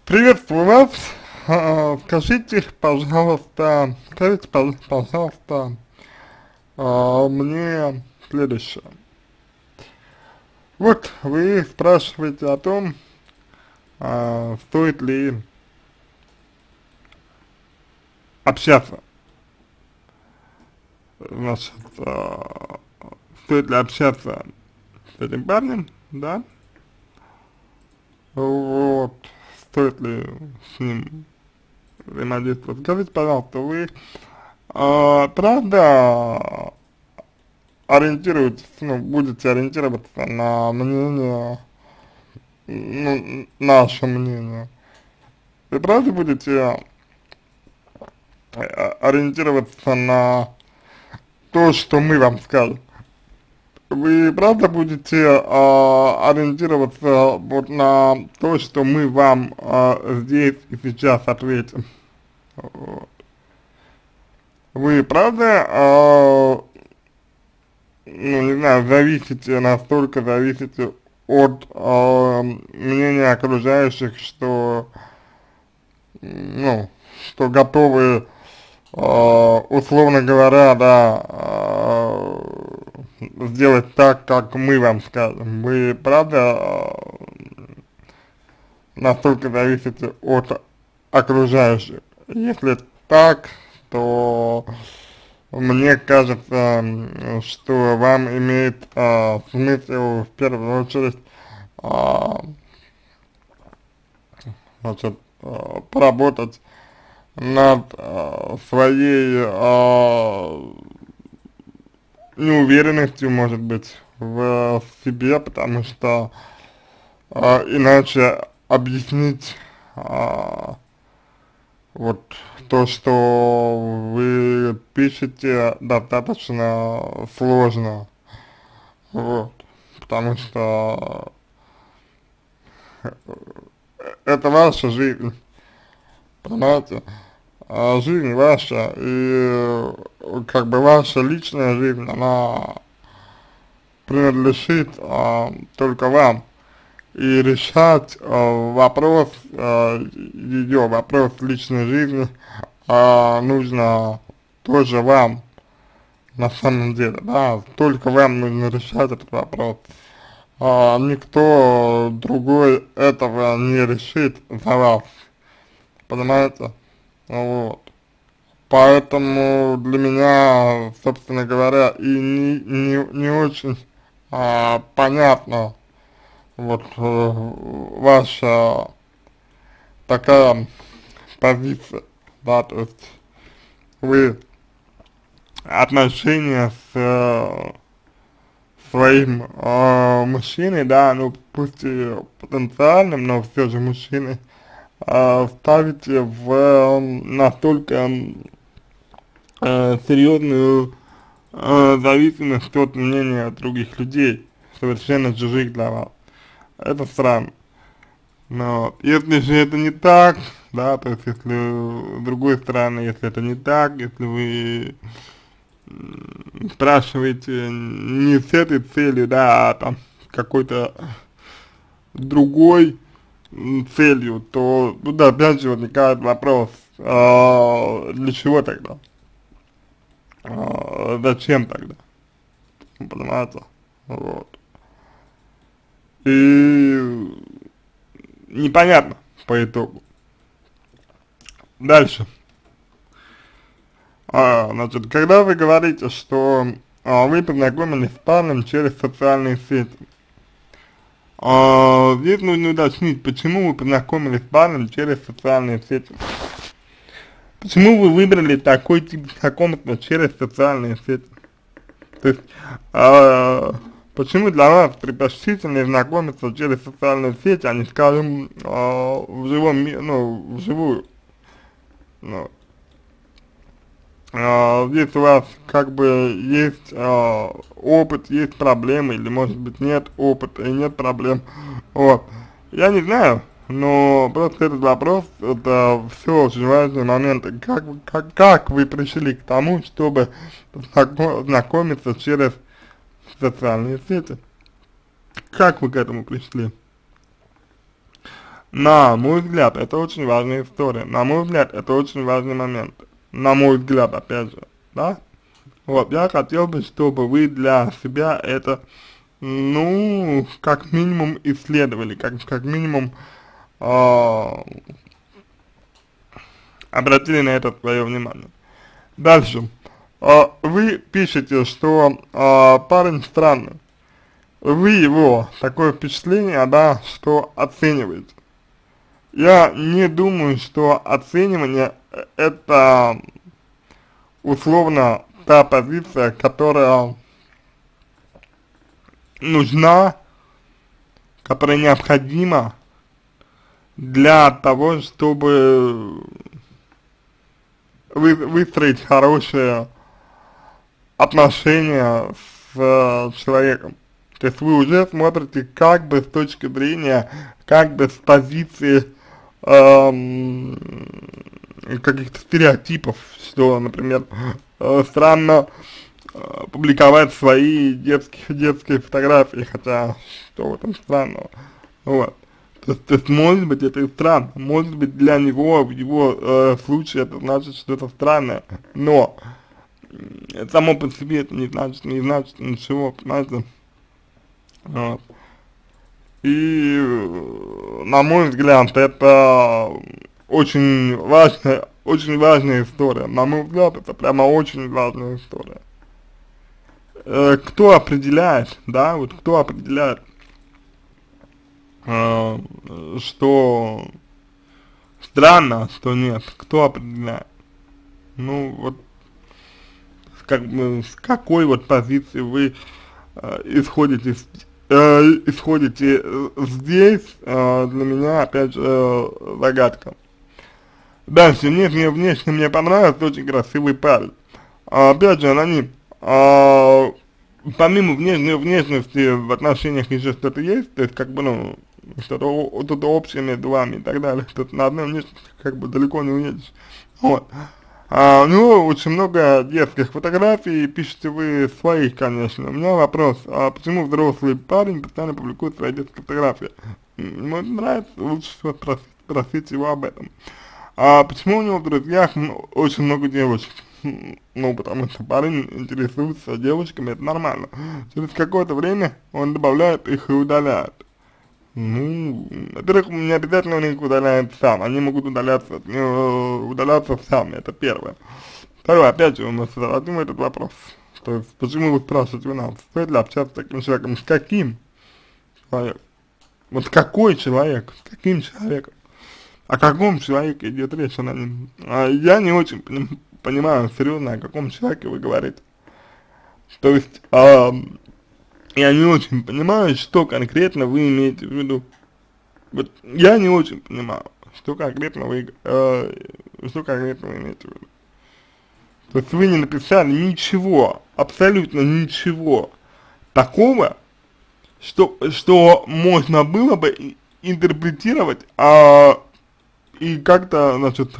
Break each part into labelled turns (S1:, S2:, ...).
S1: Приветствую вас. Скажите, пожалуйста, мне следующее. Вот вы спрашиваете о том, стоит ли общаться, значит, стоит ли общаться с этим парнем, да, вот, стоит ли с ним взаимодействовать. Скажите, пожалуйста, вы правда ориентируетесь, ну, будете ориентироваться на мнение, ну, наше мнение. Вы правда будете ориентироваться на то, что мы вам скажем? Вы правда будете ориентироваться вот на то, что мы вам здесь и сейчас ответим? Вот. Вы правда, ну, не знаю, настолько зависите от мнения окружающих, что, ну, что готовы, условно говоря, да, сделать так, как мы вам скажем. Вы правда настолько зависите от окружающих? Если так, то мне кажется, что вам имеет смысл в первую очередь а, значит, поработать над своей неуверенностью, может быть, в себе, потому что иначе объяснить вот то, что вы пишете, достаточно сложно, вот, потому что это ваша жизнь, понимаете, жизнь ваша, и как бы ваша личная жизнь, она принадлежит только вам. И решать ее вопрос личной жизни нужно тоже вам, на самом деле, да, только вам нужно решать этот вопрос. Никто другой этого не решит за вас, понимаете? Вот. Поэтому для меня, собственно говоря, и не очень понятно вот ваша такая позиция, да, то есть вы отношения с своим мужчиной, да, ну пусть и потенциальным, но все же мужчиной, ставите в настолько серьезную зависимость от мнения других людей, совершенно чужих для вас. Это странно. Но если же это не так, да, то есть если с другой стороны, если это не так, если вы спрашиваете не с этой целью, да, а там какой-то другой целью, то тут опять же возникает вопрос, для чего тогда? Зачем тогда? Понимаете? Вот. И непонятно по итогу. Дальше. Значит, когда вы говорите, что вы познакомились с парнем через социальные сети, здесь нужно уточнить, почему вы познакомились с парнем через социальные сети. Почему вы выбрали такой тип знакомства через социальные сети? То есть, почему для вас предпочтительнее знакомиться через социальные сети, а не, скажем, в живом мире, ну, вживую? Ну, здесь у вас как бы есть опыт, есть проблемы, или может быть нет опыта и нет проблем. Вот. Я не знаю, но просто этот вопрос, это все очень важные моменты. Как вы пришли к тому, чтобы знакомиться через социальные сети? Как вы к этому пришли? На мой взгляд, это очень важная история. На мой взгляд, это очень важный момент. На мой взгляд, опять же, да? Вот, я хотел бы, чтобы вы для себя это, ну, как минимум исследовали, как минимум обратили на это свое внимание. Дальше. Вы пишете, что парень странный. Вы его, такое впечатление, да, что оцениваете. Я не думаю, что оценивание это условно та позиция, которая нужна, которая необходима для того, чтобы выстроить хорошие отношения с человеком. То есть вы уже смотрите как бы с точки зрения, как бы с позиции каких-то стереотипов, что, например, странно публиковать свои детские фотографии, хотя что в этом странного, вот. То есть может быть это и странно, может быть для него, в его случае это значит что-то странное, но само по себе это не значит ничего, понимаете? Вот. И, на мой взгляд, это очень важная история. На мой взгляд, это прямо очень важная история. Кто определяет, да, вот кто определяет, что странно, что нет, кто определяет? Ну, вот, как бы, с какой вот позиции вы исходите здесь, для меня, опять же, загадка. Дальше, внешне мне понравился, очень красивый парень. Опять же, аноним. Помимо внешности в отношениях еще что-то есть, то есть, как бы, ну, что-то общее между вами и так далее, что-то на одной внешности, как бы, далеко не уедешь. Вот. У него очень много детских фотографий, пишете вы своих, конечно. У меня вопрос, почему взрослый парень постоянно публикует свои детские фотографии? Ему это нравится, лучше всего спросить его об этом. Почему у него в друзьях очень много девочек? Ну, потому что парень интересуется девочками, это нормально. Через какое-то время он добавляет их и удаляет. Ну, во-первых, не обязательно он их удаляет сам, они могут удаляться сами, это первое. Второе, опять же, мы зададим этот вопрос, то есть, почему вы спрашиваете у нас, стоит ли общаться с таким человеком, с каким человеком, вот какой человек, с каким человеком, о каком человеке идет речь, я не очень понимаю, серьезно, о каком человеке вы говорите, то есть, я не очень понимаю, что конкретно вы имеете в виду. Вот я не очень понимаю, что конкретно вы имеете в виду. То есть вы не написали ничего, абсолютно ничего такого, что можно было бы интерпретировать и как-то, значит,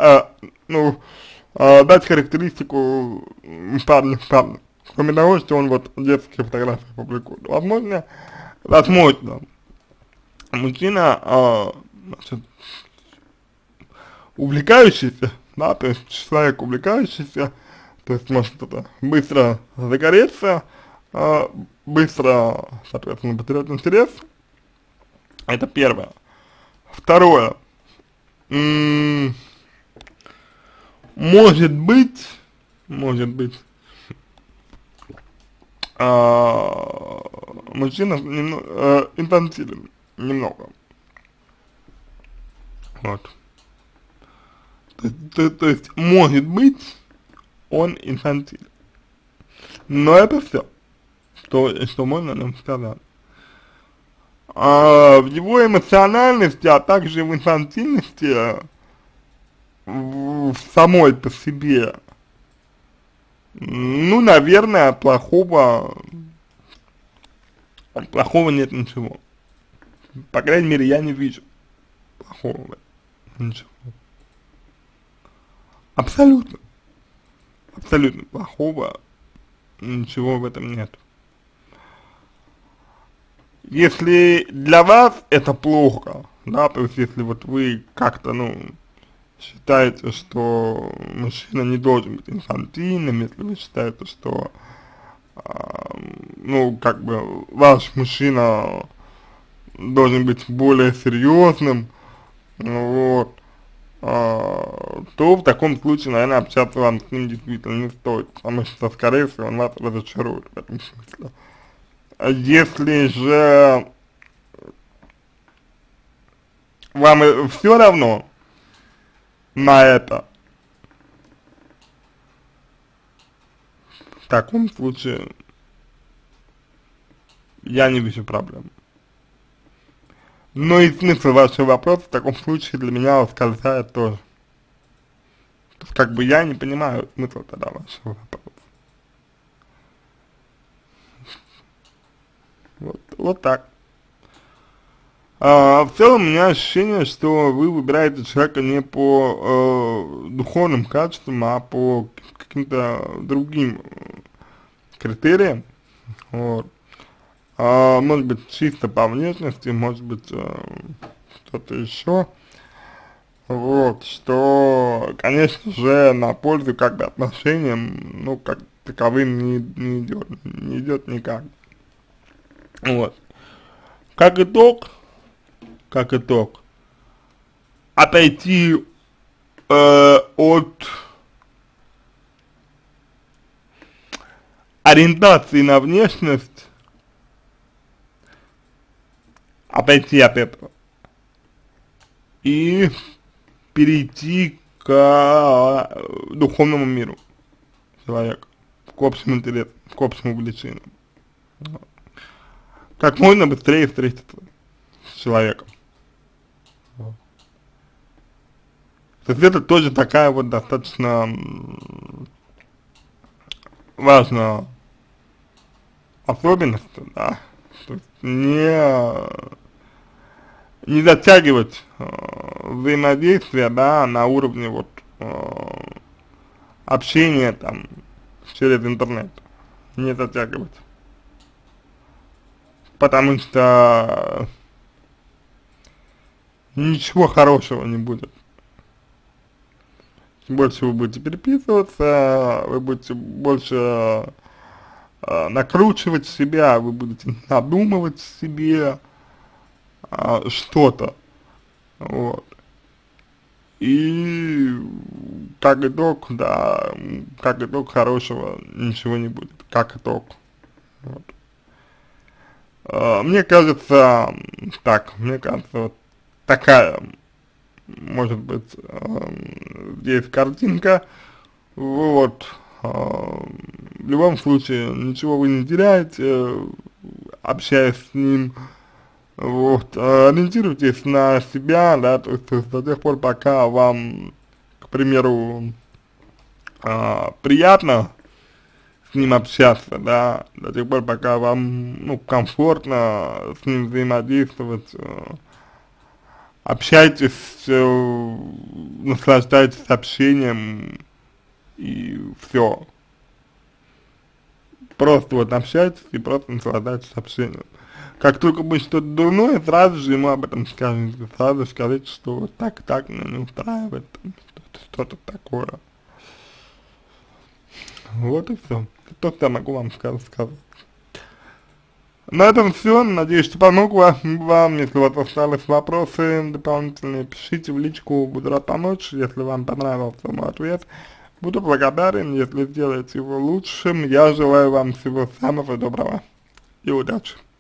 S1: дать характеристику парня. Кроме того, что он вот детские фотографии публикует. Возможно, мужчина, значит, увлекающийся, да, то есть человек увлекающийся, то есть может это быстро загореться, быстро, соответственно, потерять интерес. Это первое. Второе. Может быть, мужчина инфантилен немного. Вот. То есть, может быть, он инфантилен. Но это все, что можно нам сказать. В его эмоциональности, а также в инфантильности, в самой по себе, ну, наверное, плохого нет ничего. По крайней мере, я не вижу плохого ничего. Абсолютно плохого ничего в этом нет. Если для вас это плохо, да, то есть если вот вы как-то, ну, считаете, что мужчина не должен быть инфантильным, если вы считаете, что, ну, как бы ваш мужчина должен быть более серьезным, ну, вот, то в таком случае, наверное, общаться вам с ним действительно не стоит, потому что, скорее всего, он вас разочарует в этом смысле. А если же вам все равно на это, в таком случае я не вижу проблем. Но и смысл вашего вопроса в таком случае для меня ускользает тоже. То есть, как бы я не понимаю смысла тогда вашего вопроса. Вот так. В целом у меня ощущение, что вы выбираете человека не по духовным качествам, а по каким-то другим критериям. Вот. Может быть, чисто по внешности, может быть, что-то еще. Вот, что, конечно же, на пользу как бы отношениям, ну, как таковым не идет никак. Вот. Как итог, отойти от ориентации на внешность, отойти от этого и перейти к духовному миру человека, к общим интересам, к общим увлечениям. Как можно быстрее встретиться с человеком. То есть это тоже такая вот достаточно важная особенность, да. То есть не затягивать взаимодействие, да, на уровне вот общения там через интернет, не затягивать, потому что ничего хорошего не будет. Чем больше вы будете переписываться, вы будете больше накручивать себя, вы будете надумывать себе что-то, вот. И как итог, да, как итог хорошего ничего не будет, как итог. Вот. Мне кажется, вот такая, может быть, здесь картинка, вот, в любом случае, ничего вы не теряете, общаясь с ним, вот, ориентируйтесь на себя, да, то есть до тех пор, пока вам, к примеру, приятно с ним общаться, да, до тех пор, пока вам, ну, комфортно с ним взаимодействовать, общайтесь, наслаждайтесь общением и все. Просто вот общайтесь и просто наслаждайтесь общением. Как только будет что-то дурное, сразу же ему об этом скажите, сразу скажите, что вот так меня не устраивает, что-то такое. Вот и все. То, что я могу вам сказать. На этом все. Надеюсь, что помог вам. Если у вас остались вопросы дополнительные, пишите в личку, буду рад помочь. Если вам понравился мой ответ, буду благодарен, если сделаете его лучшим. Я желаю вам всего самого доброго и удачи.